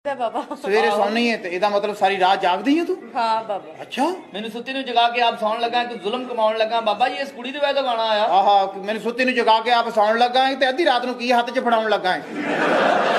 ਬਾਬਾ ਸਵੇਰੇ ਸੌਣੀ ਹੈ ਤੇ ਇਹਦਾ ਮਤਲਬ ਸਾਰੀ ਰਾਤ ਜਾਗਦੀ ਹੈ ਤੂੰ? ਹਾਂ ਬਾਬਾ। ਅੱਛਾ, ਮੈਨੂੰ ਸੁੱਤੀ ਨੂੰ ਜਗਾ ਕੇ ਆਪ ਸੌਣ ਲੱਗਾ, ਕਿ ਜ਼ੁਲਮ ਕਮਾਉਣ ਲੱਗਾ। ਬਾਬਾ ਜੀ ਇਸ ਕੁੜੀ ਦੇ ਵਜ੍ਹਾ ਤੋਂ ਗਾਣਾ ਆਇਆ। ਆਹਾ, ਮੈਨੂੰ ਸੁੱਤੀ ਨੂੰ ਜਗਾ ਕੇ ਆਪ ਸੌਣ ਲੱਗਾ ਤੇ ਅੱਧੀ ਰਾਤ ਨੂੰ ਕੀ ਹੱਥ 'ਚ ਫੜਾਉਣ ਲੱਗਾ ਹੈ?